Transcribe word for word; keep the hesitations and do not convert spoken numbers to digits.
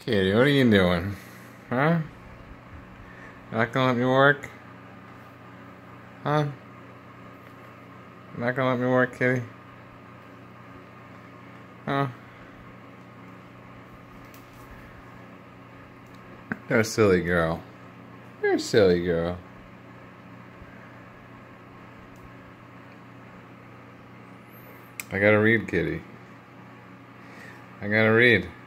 Kitty, what are you doing? Huh? Not gonna let me work? Huh? Not gonna let me work, kitty? Huh? You're a silly girl. You're a silly girl. I gotta read, kitty. I gotta read.